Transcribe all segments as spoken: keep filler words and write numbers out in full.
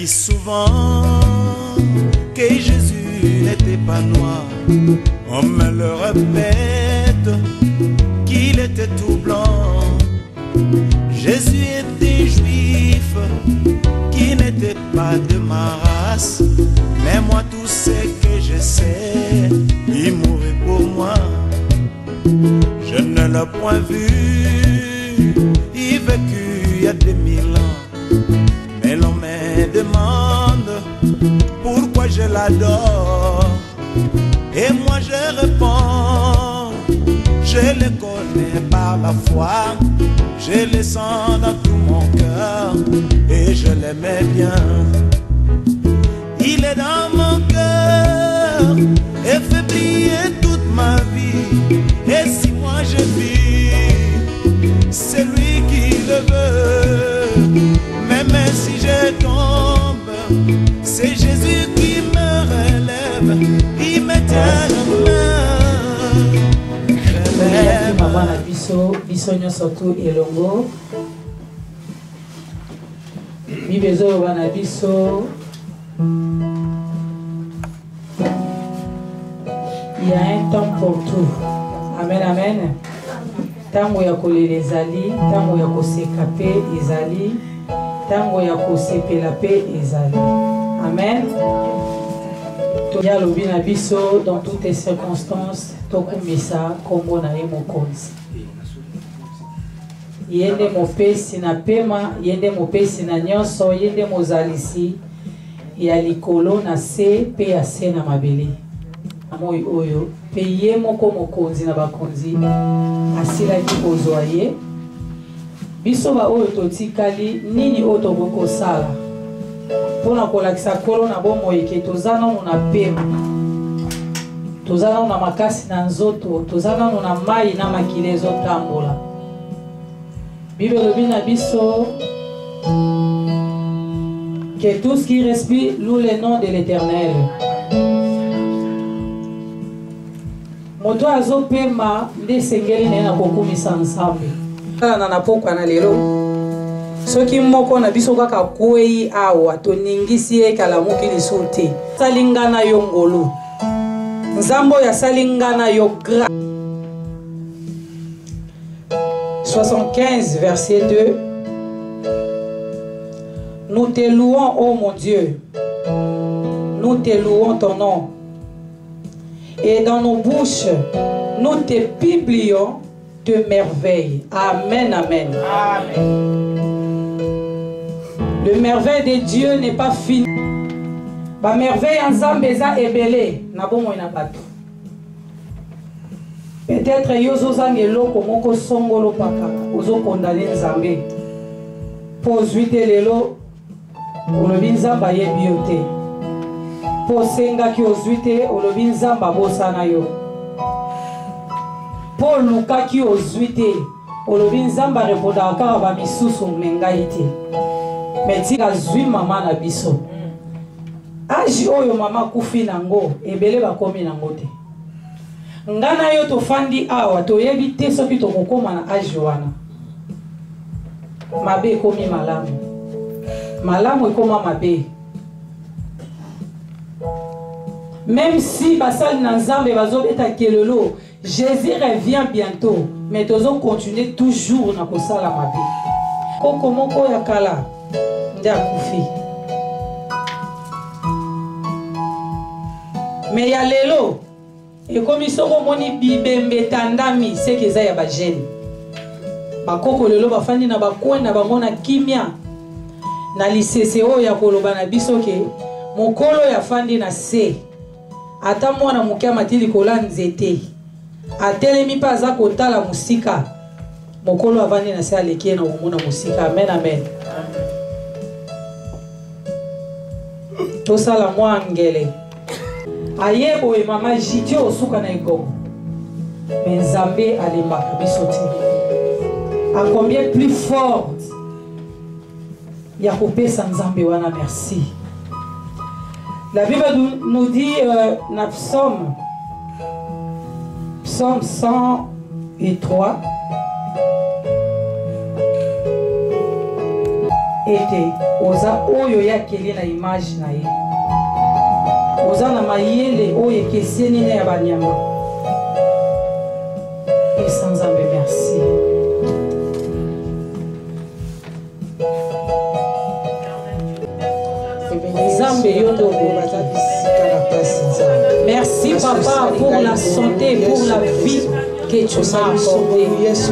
dit souvent que Jésus n'était pas noir. On me le répète qu'il était tout blanc. Jésus était juif, qui n'était pas de ma race. Mais moi tout ce que je sais, il mourit pour moi. Je ne l'ai point vu, il vécut il y a deux mille ans. Mais l'on me demande pourquoi je l'adore. Et moi je réponds, je le connais par la foi. Je le sens dans tout mon cœur et je l'aimais bien. Il est dans mon cœur et fait briller toute ma vie. Et si moi je vis, c'est lui qui le veut. Même si je tombe, c'est Jésus qui me relève. Il me tient la main. Je maman na biso biso surtout elongo bibezo bana biso. Il y a un temps pour tout. Amen, amen. Tango ya kolele ezali, tango ya koseka pe ezali, tango ya kosepela pe ezali. Amen. Toya lobi na biso dans toutes les circonstances, tokumisa kombo na ye mokonzi. Yende mopesi na pema, yende mopesi na nyonso, yende mozalisi ya likolo na se pe ya se na mabele. Moi oyo pe ye moko mokonzi na bakonzi asilaki kozwa ye. Biso ba oyo totikali nini oyo tokosala mpona kolakisa kolo na bomoi eke toza nanu na pema, toza nanu na makasi na nzoto, toza nanu na mai na makili ezotambola. Bible elobi na biso que tout ce qui respire loue le nom de l'Éternel. Moto azo pema nde sengeli ne na kokumisa nsambe. Kala na pokwa na lelo. Soki moko na biso kaka kwei awa to ningisi e kala mokili sote. Salingana yo ngolu. Nzambo ya salingana yo gra. soixante-quinze verset deux. Nous te louons, ô mon Dieu. Nous te louons ton nom. Et dans nos bouches, nous te publions de merveilles. Amen, amen. Amen. Le merveille de Dieu n'est pas fini. La merveille en Zambéza est belée. Peut-être yozo zangelo komoko songolo paka. Ozo condamné Nzambe. Pose huit lelo. Olobi Nzamba ye biote. Posenga ki ozuite olobi Nzamba bosana yo. Paul luka ki ozuite olobi Nzamba repoda kaka ba misusu menga ite. Metika zui mama na biso. Aji oyo mama kufi nango ebele bakomi nango te. Ngana yo tofandi awa toyebi te soki tokokoma na aji wana. Mabe komi malamu. Malamu ekoma mabe. Même si basal na Nzambe bazobeta kelelo, Jésus revient bientôt, mais tozo continuer toujours na kosala mabe. Koko moko ya kala nda kufi. Mais ya lelo ekomi soko moni bibembe tandami seke za ya bajeni. Bakoko lelo bafandi na bakwenda bango na kimia. Na lisese oyo ya koloba na biso ke mokolo ya fandi na se. Ata mwana mukia matili kola nzete. Atelemi pa aza kotala musika. Mokolo avandi na se alekie na umuna musika. Amen, amen. Tosala mwa ngele. Ayebo e mama jiti osuka na ego. Mais Nzambe alembaka biso te. A combien plus forte. Ya kopesa Nzambe wana merci. La Bible nous dit euh, dans Psaume, Psaume cent trois ete oza oyo yakeli na image na ye oza na mayele oyo ekeseni na ya banyama esa Nzambe merci Nzambe yondo merci papa pour la santé pour la vie que tu m'as accordé.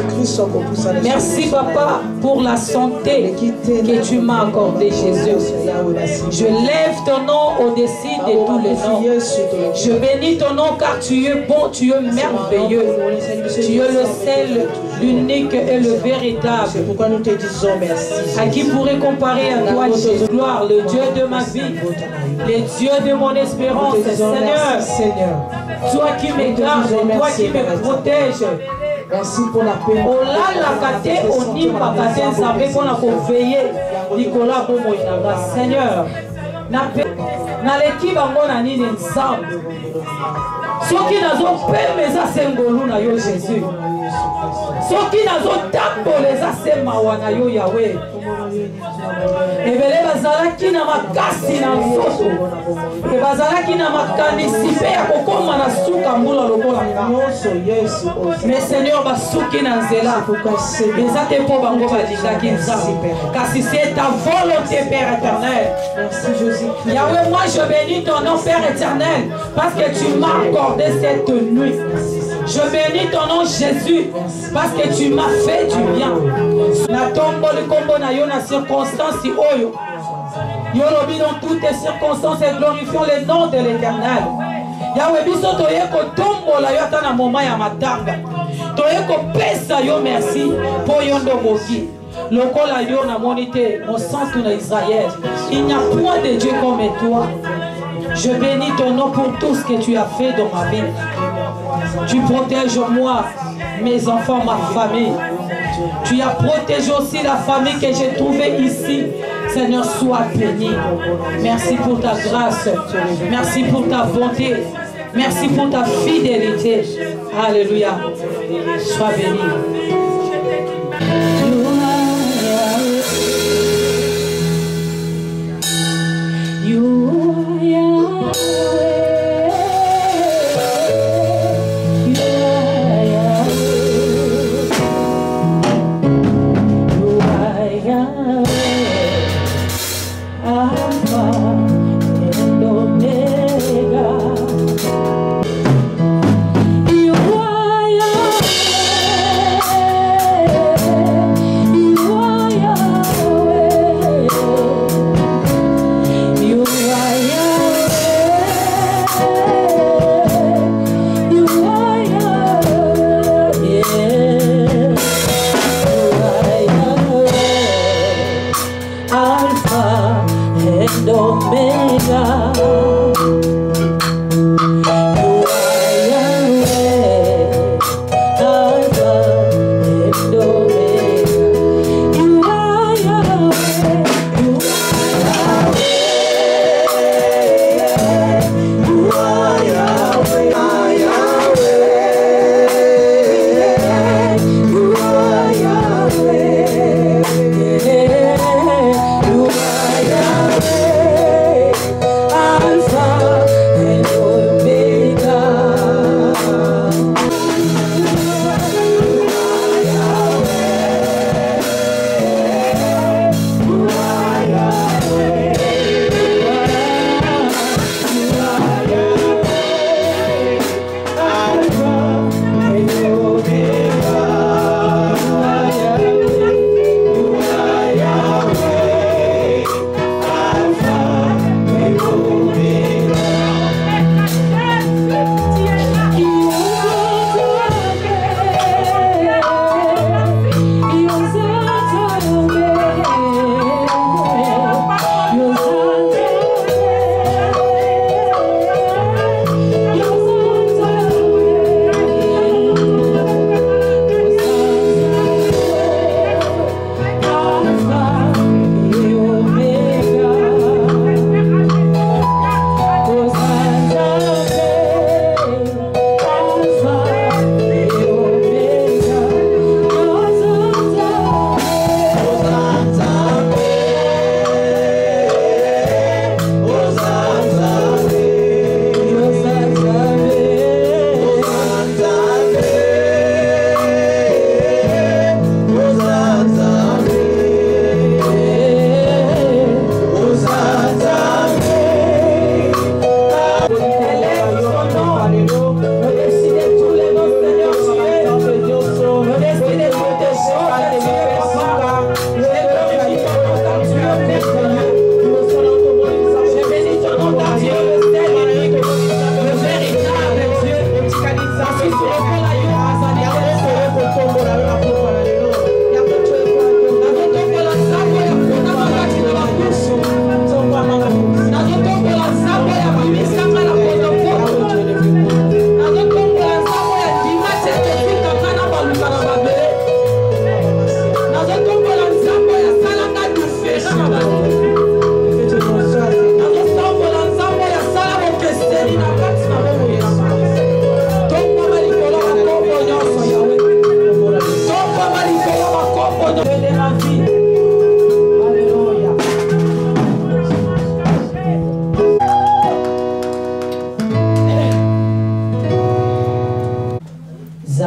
Merci papa pour la santé que tu m'as accordé Jésus. Je lève ton nom au-dessus de tous les noms. Je bénis ton nom car tu es bon, tu es merveilleux. Tu es le seul, l'unique et le véritable. C'est pourquoi nous te disons merci. À qui pourrait comparer à toi Jésus? Gloire, le Dieu de ma vie, le Dieu de mon espérance, Seigneur. Seigneur. Toi qui me gardes, toi qui me protèges. Merci pour la paix. Olala kate onimba kate nzambe pona ko veiller Nicolas bomo inanga Seigneur na pe na leki bango na nini nzambe soki nazo pemeza sengolu na yo Jésus soki nazo tamboleza semawa na yo Yahweh ebele bazalaki na makasi na nzoto e bazalaki na makanisi pe ya kokoma na suka mbula lokola nyonso Yesu mais Seigneur basuki na nzela eza te mpo bango balingaki nzambe kasi c'est ta volonté Père éternel. Merci Jésus. Yahweh, moi je bénis ton nom Père éternel parce que tu m'as accordé cette nuit. Je bénis ton nom Jésus parce que tu m'as fait du bien. Na tombo le combo na yo na circonstance oyo. Yo lobi dans toutes les circonstances et glorifions le nom de l'Éternel. Yahweh biso toye ko tombo la yo ata na moment ya matanga. Toye ko pesa yo merci pour yondo moki. Lokola yo na monité mon sang tout Israël. Il n'y a point de Dieu comme toi. Je bénis ton nom pour tout ce que tu as fait dans ma vie. Tu protèges moi, mes enfants, ma famille. Tu as protégé aussi la famille que j'ai trouvée ici. Seigneur, sois béni. Merci pour ta grâce. Merci pour ta bonté. Merci pour ta fidélité. Alléluia. Sois béni. You are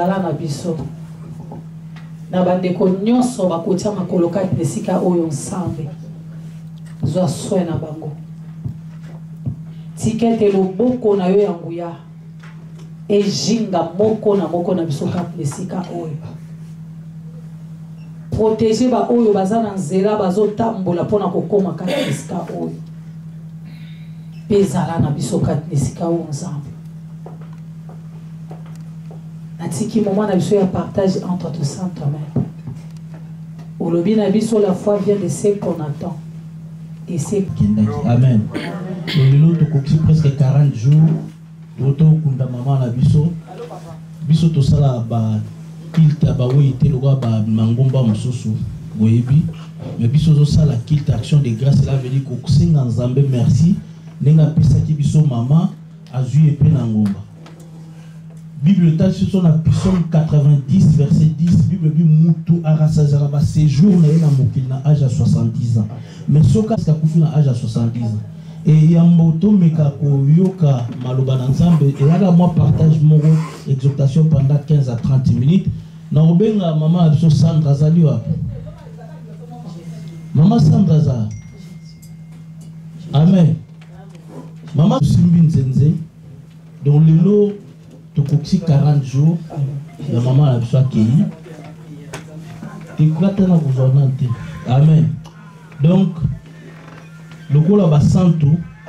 ezala na biso na bandeko nyonso bakotia makolo kati na esika oyo nsambe zwa soin na bango tika ete loboko na yo ya nguya ejinga moko na moko na biso kati na esika oyo protéger ba oyo baza na nzela bazotambola mpona kokoma kati na esika oyo mpe ezala na biso kati na esika oyo nzambe natiki moment na biso ya partage entre te sainte main olobi na biso la foi vient de ce qu'on attend et c'est amen lelo tokoki presque quarante jours totokunda mama na biso biso tosala ba kilte ba oite lokola ba mangomba mosusu boyebi mais biso tozosala kilte action de grâce cela veut dire kosenga nzambe merci ndenge apesaki biso mama azwi epe na ngomba Bible t'a sur son Psaume quatre-vingt-dix verset dix Bible dit mutu arasazara ba séjour na na mokili na âge à soixante-dix ans mais soka ska kufi na âge à soixante-dix ans et yamboto meka ko yoka maloba na nzambe et là moi partage mon exhortation pendant quinze à trente minutes na obenga mama abso Sandra zali wa mama Sandra za amen mama simbi nzenze donc le lot tokoki quarante jours la maman a besoin accueilli et quoi t'en as besoin de amen donc le coup là bas santo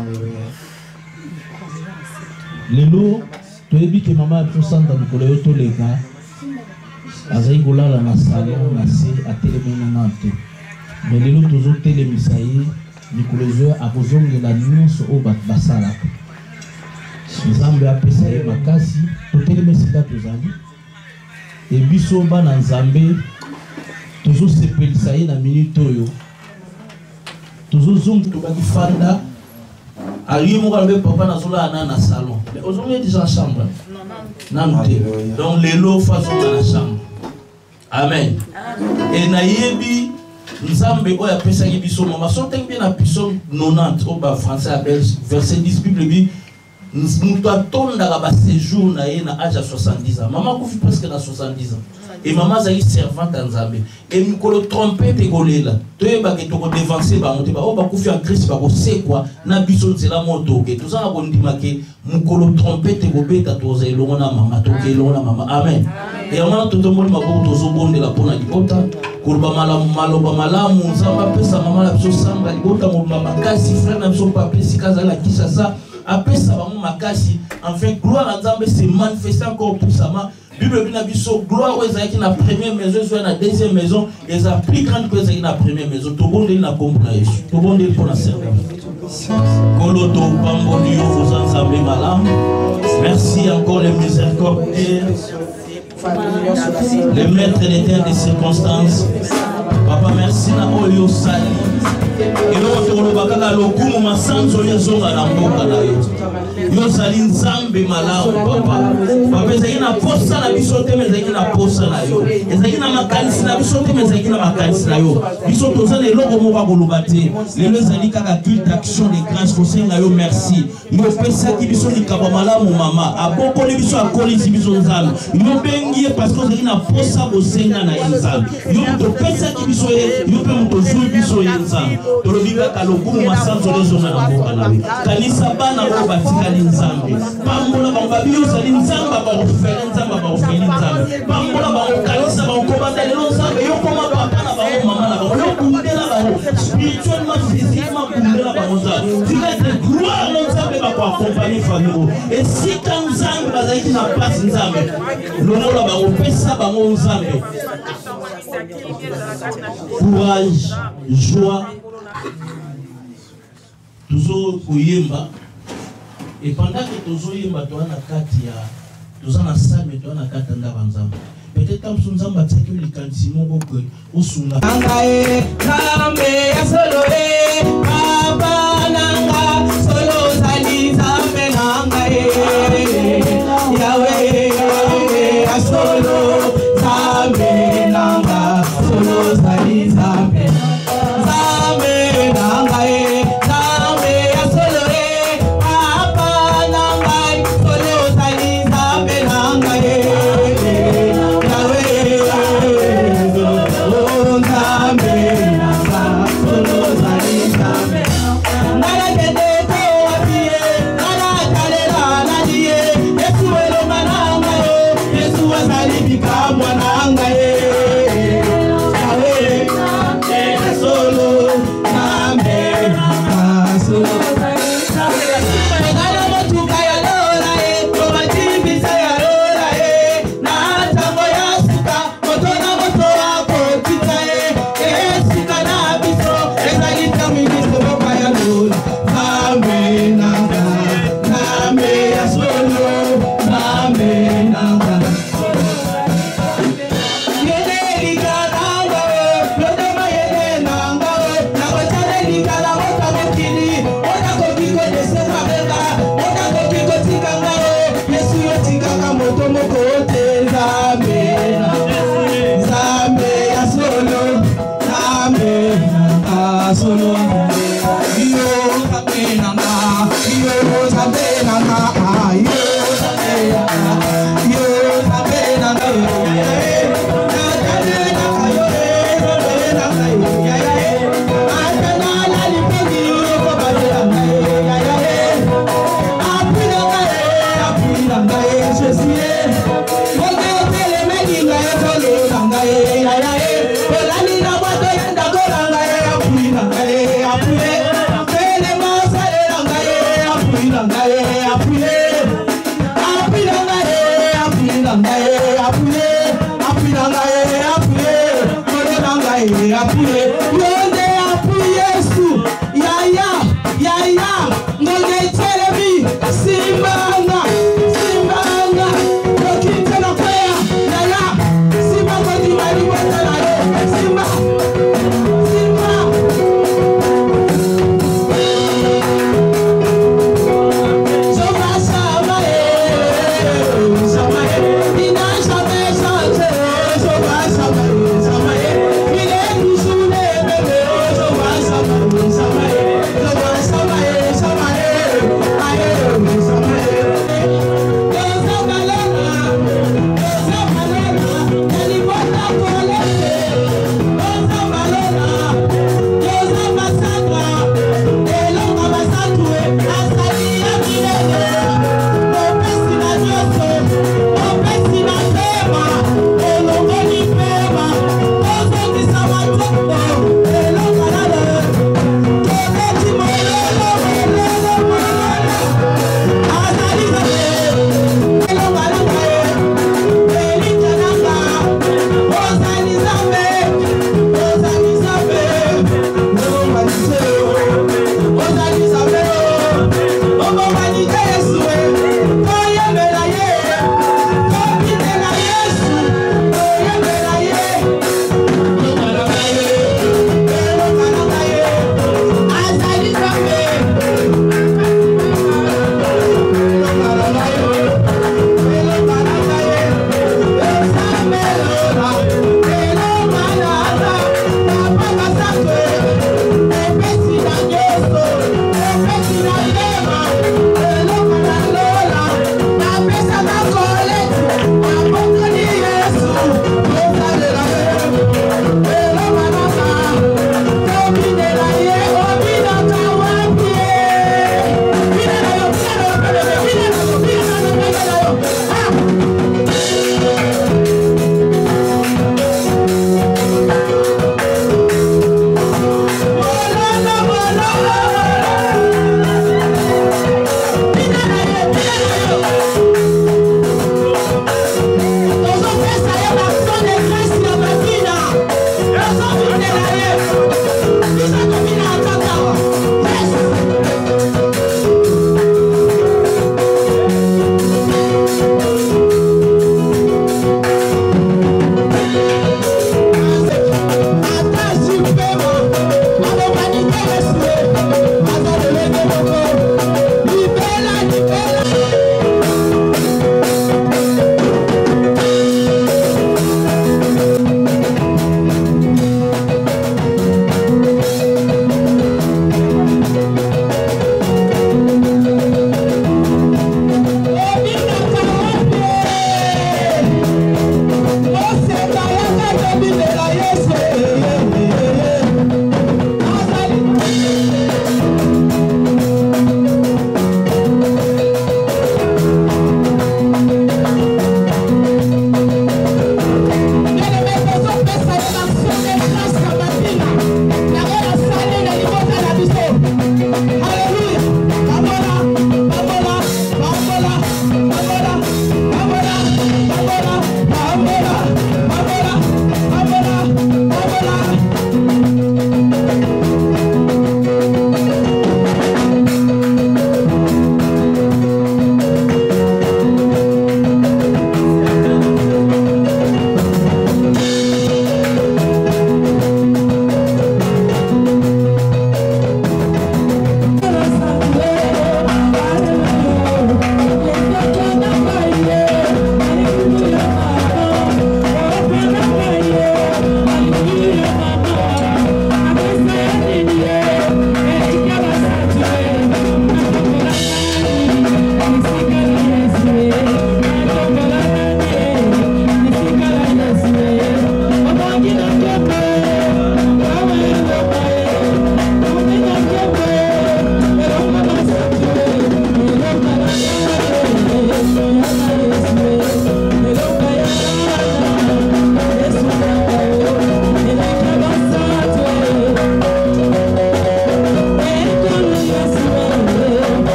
le lot tu es dit que maman a besoin dans le collège tous les gars azai gola la na salon na se a téléména nante mais le lot toujours télémisaï Nicolas a besoin de la nuance au bas basala nzambe apesa ye makasi totelema esika tozali e biso bana nzambe tozosepelisa ye na minute oyo tozozongi tobaki fanda alie moko alobi papa nazolala na na salon ozongi déjà en chambre nanu te donc lelo fazonga na chambre amen e nayebi nzambe oyo apesaki biso mama so ntengi mpe na Psaume quatre-vingt-dix oyo bafrançais appelle verset dix Bible bi nous attendons ba séjour na ye na âge à soixante-dix ans maman kufi presque na soixante-dix ans et maman zali servante en Nzambe et mikolo trompette golela toyeba ke toko devancer ba monte ba o ba kufi en Christ ba ko se quoi na biso nzela moto ke to zanga ko ndima ke mukolo trompette go beta to za elongo na mama to ke elongo na mama amen et on to to moni maboko to zo bonde la pona libota kurba malamu maloba malamu nzamba pesa mama la biso samba libota mo mama kasi frère na biso papa sikaza la kisha sa après ça va makasi enfin gloire à Nzambe se manifester encore puissamment Bible dit na biso gloire aux qui na première maison soit na deuxième maison et ça plus grande que ça na première maison to bonde na kombo na Yesu to bonde pour la servir koloto pamboli yo vous Nzambe malam merci encore les miséricordieux les maîtres d'éternel des circonstances papa merci na olio sali et l'autre on va kaka lokumu masanzo yezonga na mboka na yo yo sali nzambe malamu papa papa ezaki na posa na biso te mais ezaki na posa na yo ezaki na makanisi na biso te mais ezaki na makanisi na yo biso toza na eloko moko koloba te lelo ezali kaka culte action de grâce kosenga yo merci yo pesaki biso likaba malamu mama abokoli biso akolisi biso nzambe yo bengi ye parce que ezali na posa kosenga na ye nzambe yo moto pesaki biso ye yo mpe moto zwi biso ye nzambe tolobika kalokumu masanzo lezonga na mboka na yo kanisa bana oyo batikali nzambe pambola bango babi ozali nzambe bakofele nzambe bakofeli nzambe pambola bango kanisa bakobanda lelo nzambe yokoma papa na bango mama na bango yokundela bango spirituellement physiquement kundela bango nzambe tika ete gloire no nzambe bakoakompagne famille esika nzambe bazalaki na place nzambe longola bango pesa bango nzambe courage joie toujours koyemba et pendant que toujours yemba to na kati ya toza na salle to na kati ndaba nzambe peut-être comme son nzamba tsaki likanisi moko ko osunga angae kambe ya solo e baba nanga solo zali zambe nangae yawe ya solo zambe nanga solo zali zambe zambe nangae zambe ya solo e baba nanga solo zali zambe nangae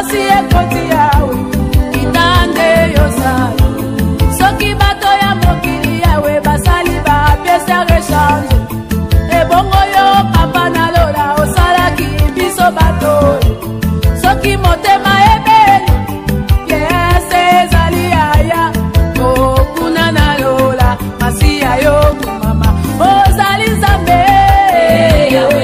pasi ekoti yawe kitande yosala soki bato ya mokili yawe basali bapiese ya rechange ebongo yo papa na lola osalaki biso bato soki motema ebeli piese ezali yaya okuna na lola masiya yo mama ozali nzambe yawe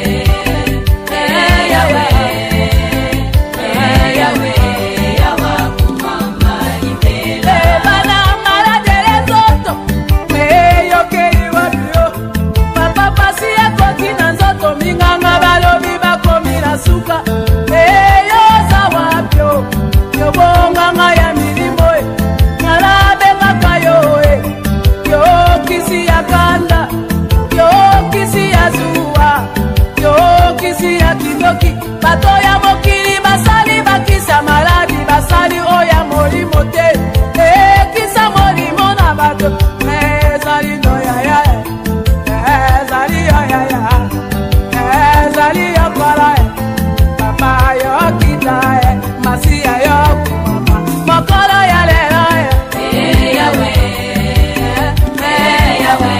suka eyo zawapyo yobonganga ya milimo nalabenga yo yo kisi ya kanda yo kisi ya zuwa yo kisi ya kindoki bato ya mokili basali bakisa maladi basali oya molimo te ekisa molimo na bato ezali no ya ya ezali ya ya ya ezali ya para yo kitae masia yo mama mokolo ya lelo eh yawe eh yawe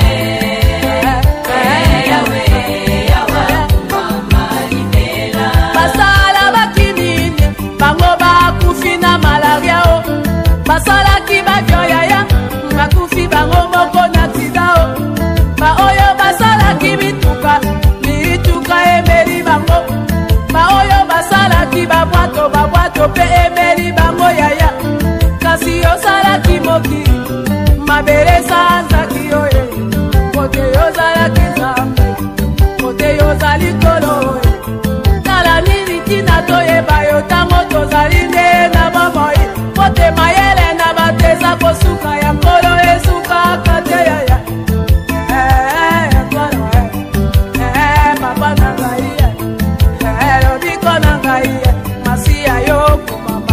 eh yawe yawe mama libela basala bakinini bango bakufi na malaria o basala kibavyo yaya bakufi bango moko na sida o ba oyo basala kibituka bituka emeli bango ba oyo basalaki babwato babwato pe emeli bango yaya kasi osalaki moki mabele sanzaki oye kote yozalaki nzambe kote yozali tolo tala nini tina toyeba yo ntango tozali nde na bomoi kote mayele na bateza kosuka ya nkolo esukaka te yaya papa na ngai masiya yo mama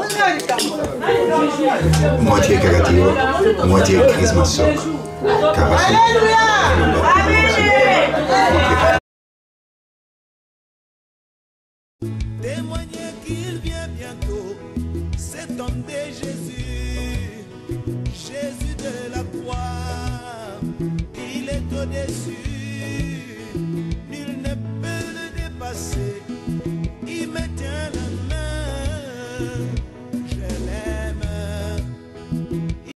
moitié Kagatio, moitié Christmas Sock. Alléluia! Témoignez qu'il vient bientôt, cet homme de Jésus, Jésus de la croix, il est au-dessus.